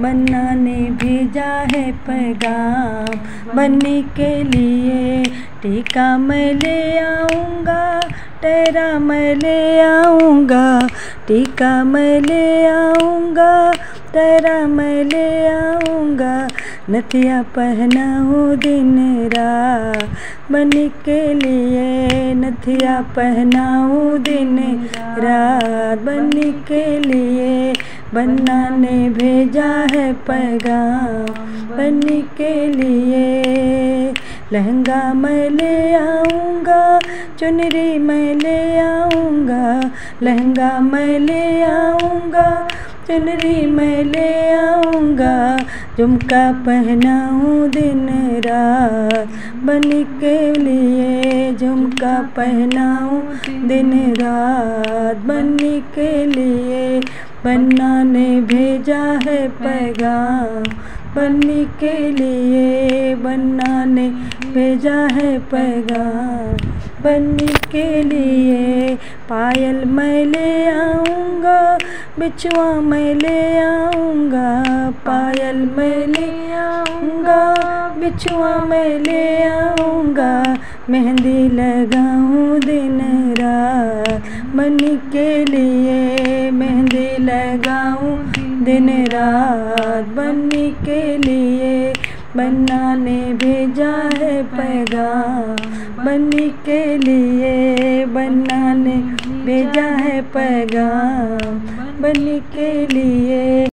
बन्ना ने भेजा है पैगाम बन्नी के लिए। टीका मैं ले आऊँगा, टहरा मैं ले आऊँगा, टीका मैं ले आऊँगा, टहरा मैं ले आऊँगा। नथिया पहना हूँ दिन रात बन्नी के लिए, नथिया पहना हूँ दिन रात बन्नी के लिए। बन्ना ने भेजा है पैगाम बन्नी के लिए। लहंगा मैं ले आऊँगा, चुनरी मैं ले आऊँगा, लहंगा मैं ले आऊँगा, चुनरी मैं ले आऊँगा। झुमका पहना हूँ दिन रात बन्नी के लिए, झुमका पहना हूँ दिन रात बन्नी के लिए। बन्ना ने भेजा है पैगाम बन्नी के लिए, बन्ना ने भेजा है पैगाम बन्नी के लिए। पायल मैं ले आऊँगा, बिछुआ मैं ले आऊँगा, पायल मैं ले आऊँगा, बिछुआ मैं ले आऊँगा। मेहंदी लगाऊँ दिन रात बन्नी के लिए, मेहंदी लगाऊँ दिन रात बन्नी के लिए। बन्ना ने भेजा है पैगाम बन्नी के लिए, बन्ना ने भेजा है पैगाम बन्नी के लिए।